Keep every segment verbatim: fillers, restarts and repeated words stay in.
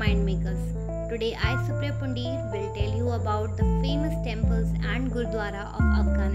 Mindmakers. Today I, Supriya Pundir, will tell you about the famous temples and Gurdwara of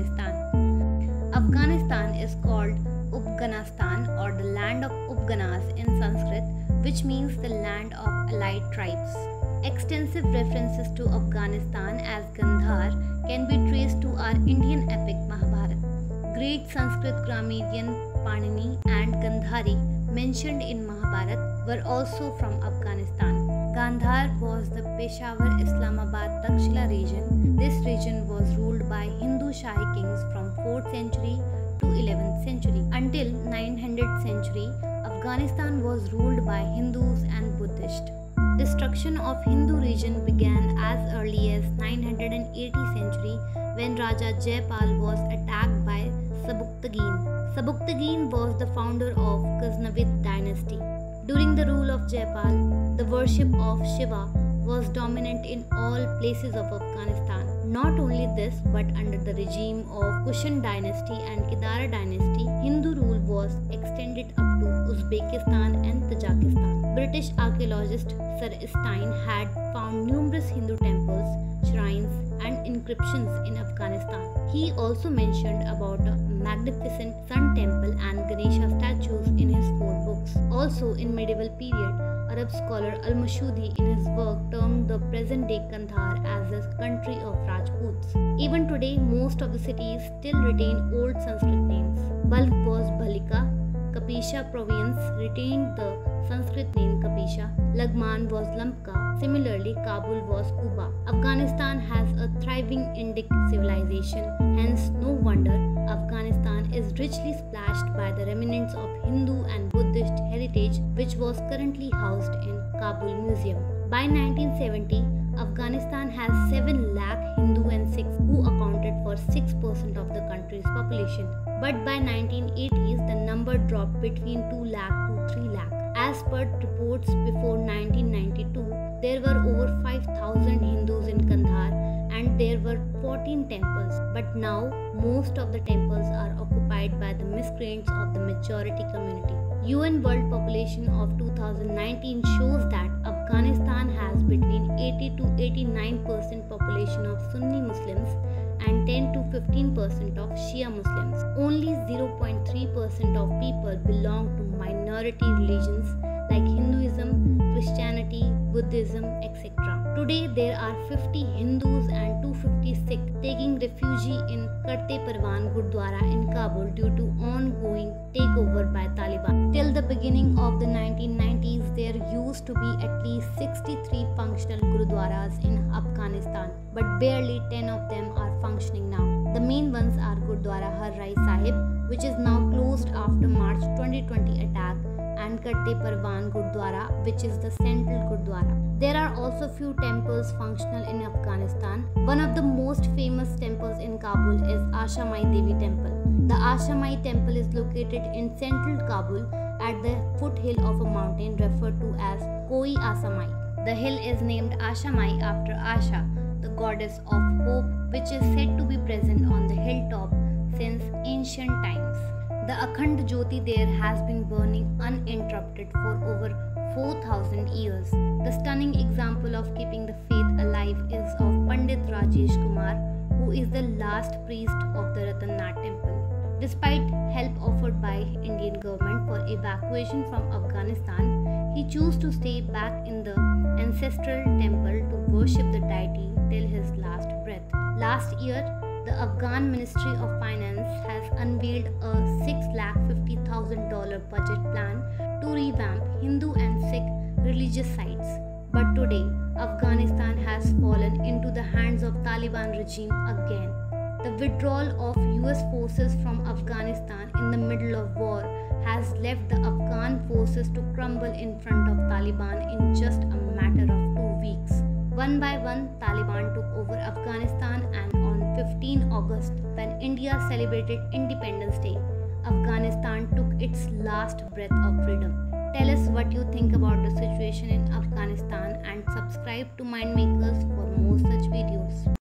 Afghanistan. Afghanistan is called Upghanistan or the land of Upganas in Sanskrit, which means the land of allied tribes. Extensive references to Afghanistan as Gandhar can be traced to our Indian epic Mahabharata. Great Sanskrit grammarian Panini and Gandhari mentioned in Mahabharata were also from Afghanistan. Gandhar was the Peshawar Islamabad Takshila region. This region was ruled by Hindu Shahi kings from fourth century to eleventh century. Until nine hundredth century, Afghanistan was ruled by Hindus and Buddhists. Destruction of Hindu region began as early as nine hundred eighty century when Raja Jaipal was attacked by Sabuktagin. Sabuktagin was the founder of Ghaznavid dynasty. During the rule of Jaipal, the worship of Shiva was dominant in all places of Afghanistan. Not only this, but under the regime of Kushan dynasty and Kedara dynasty, Hindu rule was extended up to Uzbekistan and Tajikistan. British archaeologist Sir Stein had found numerous Hindu temples, shrines and inscriptions in Afghanistan. He also mentioned about a magnificent Sun temple and Ganesha statues in his four books. Also in medieval period, Arab scholar Al-Mashudi in his work termed the present-day Kandahar as the country of Rajputs. Even today, most of the cities still retain old Sanskrit names. Balkh was Bhalika, Kapisha province retained the Sanskrit name Kapisha, Lagman was Lamka, similarly Kabul was Kuba. Afghanistan has a thriving Indic civilization, hence no wonder Afghanistan is richly splashed by the remnants of Hindu and Buddhist heritage which was currently housed in Kabul Museum. By nineteen seventy, Afghanistan has seven lakh Hindu and Sikhs who accounted for six percent of the country's population. But by nineteen eighties, the number dropped between two lakh to three lakh. As per reports before nineteen ninety-two, there were over five thousand Hindus in Kandahar and there were fourteen temples. But now, most of the temples are occupied by the miscreants of the majority community. U N World Population of two thousand nineteen shows that Afghanistan has between eighty to eighty-nine percent population of Sunni Muslims and ten to fifteen percent of Shia Muslims. Only zero point three percent of people belong to minority religions like Hinduism, Christianity, Buddhism, et cetera. Today there are fifty Hindus and two hundred fifty Sikhs taking refuge in Karte Parwan Gurdwara in Kabul due to ongoing takeover by Taliban. Till the beginning of the nineteen nineties, there used to be at least sixty-three functional Gurdwaras in Afghanistan, but barely ten of them are functioning now. The main ones are Gurdwara Har Rai Sahib, which is now closed after March twenty twenty attack, and Karte Parwan Gurdwara, which is the central Gurdwara. There are also few temples functional in Afghanistan. One of the most famous temples in Kabul is Asha Mai Devi Temple. The Asha Mai Temple is located in central Kabul at the foothill of a mountain referred to as Koi Asa Mai. The hill is named Asha Mai after Asha, the goddess of hope, which is said to be present on the hilltop since ancient times. The Akhand Jyoti there has been burning uninterrupted for over four thousand years. The stunning example of keeping the faith alive is of Pandit Rajesh Kumar, who is the last priest of the Ratanath temple. Despite help offered by Indian government for evacuation from Afghanistan, he chose to stay back in the ancestral temple to worship the deity till his last breath. Last year, the Afghan Ministry of Finance has unveiled a six lakh fifty thousand dollars budget plan to revamp Hindu and Sikh religious sites. But today, Afghanistan has fallen into the hands of Taliban regime again. The withdrawal of U S forces from Afghanistan in the middle of war has left the Afghan forces to crumble in front of Taliban in just a matter of two weeks. One by one, Taliban took over Afghanistan, and on fifteenth August, when India celebrated Independence Day, Afghanistan took its last breath of freedom. Tell us what you think about the situation in Afghanistan and subscribe to Mindmakers for more such videos.